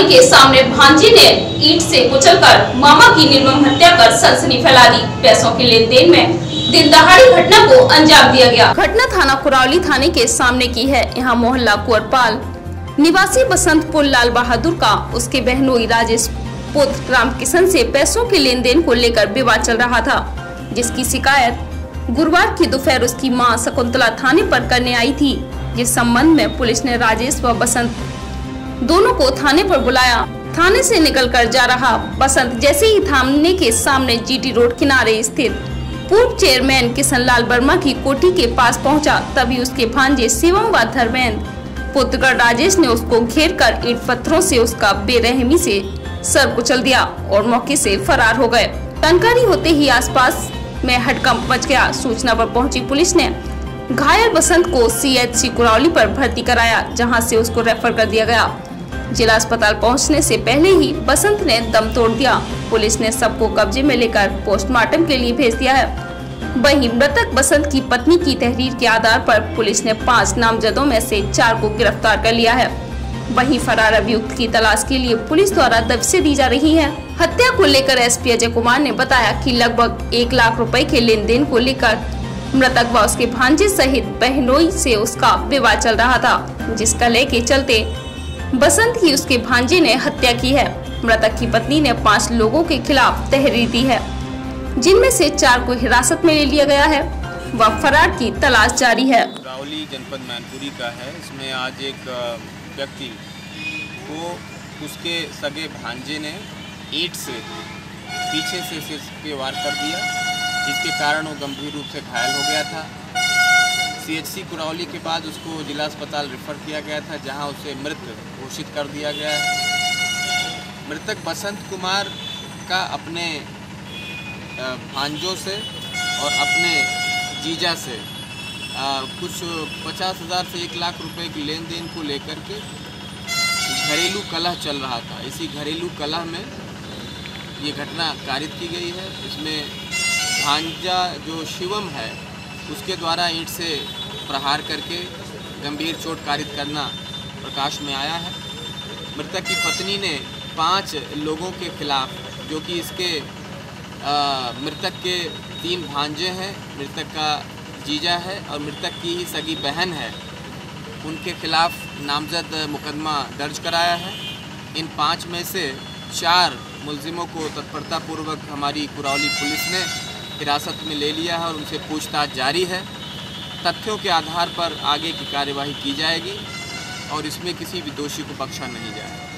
के सामने भांजे ने ईंट से कुचलकर मामा की निर्मम हत्या कर सनसनी फैला दी। पैसों के लेन देन में दिन दहाड़ी घटना को अंजाम दिया गया। घटना थाना कुरावली थाने के सामने की है। यहाँ मोहल्ला कुंवरपाल निवासी बसंतपुर लाल बहादुर का उसके बहनोई राजेश पुत्र रामकिशन से पैसों के लेन देन को लेकर विवाद चल रहा था, जिसकी शिकायत गुरुवार की दोपहर उसकी मां शकुंतला थाने पर करने आई थी। जिस संबंध में पुलिस ने राजेश व बसंत दोनों को थाने पर बुलाया। थाने से निकलकर जा रहा बसंत जैसे ही थाने के सामने जीटी रोड किनारे स्थित पूर्व चेयरमैन किशन लाल वर्मा की कोठी के पास पहुंचा, तभी उसके भांजे शिवम व धर्मेंद्र पुत्रगढ़ राजेश ने उसको घेर कर ईंट पत्थरों से उसका बेरहमी से सर कुचल दिया और मौके से फरार हो गए। जानकारी होते ही आसपास में हड़कंप मच गया। सूचना पर पहुंची पुलिस ने घायल बसंत को सीएचसी कुरावली पर भर्ती कराया, जहां से उसको रेफर कर दिया गया। जिला अस्पताल पहुंचने से पहले ही बसंत ने दम तोड़ दिया। पुलिस ने सबको कब्जे में लेकर पोस्टमार्टम के लिए भेज दिया है। वहीं मृतक बसंत की पत्नी की तहरीर के आधार पर पुलिस ने 5 नामजदों में से 4 को गिरफ्तार कर लिया है। वहीं फरार अभियुक्त की तलाश के लिए पुलिस द्वारा दबिशें दी जा रही है। हत्या को लेकर एसपी अजय कुमार ने बताया कि लगभग 1 लाख रुपए के लेन देन को लेकर मृतक व उसके भांजे सहित बहनोई से उसका विवाद चल रहा था, जिस कलह के चलते बसंत की उसके भांजे ने हत्या की है। मृतक की पत्नी ने 5 लोगों के खिलाफ तहरीर दी है, जिनमें से 4 को हिरासत में ले लिया गया है व फरार की तलाश जारी है। कुरावली जनपद मैनपुरी का है। इसमें आज एक व्यक्ति को उसके सगे भांजे ने ईंट से पीछे से सिर पे वार कर दिया, जिसके कारण वो गंभीर रूप से घायल हो गया था। सीएचसी कुरावली के बाद उसको जिला अस्पताल रेफर किया गया था, जहां उसे मृत घोषित कर दिया गया है। मृतक बसंत कुमार का अपने भांजों से और अपने जीजा से कुछ 50,000 से 1 लाख रुपए की लेन देन को लेकर के घरेलू कलह चल रहा था। इसी घरेलू कलह में ये घटना कारित की गई है। इसमें भांजा जो शिवम है उसके द्वारा ईंट से प्रहार करके गंभीर चोट कारित करना प्रकाश में आया है। मृतक की पत्नी ने 5 लोगों के खिलाफ, जो कि इसके मृतक के 3 भांजे हैं, मृतक का जीजा है और मृतक की ही सगी बहन है, उनके खिलाफ नामजद मुकदमा दर्ज कराया है। इन 5 में से 4 मुलजिमों को तत्परतापूर्वक हमारी कुरावली पुलिस ने हिरासत में ले लिया है और उनसे पूछताछ जारी है। तथ्यों के आधार पर आगे की कार्यवाही की जाएगी और इसमें किसी भी दोषी को बख्शा नहीं जाएगा।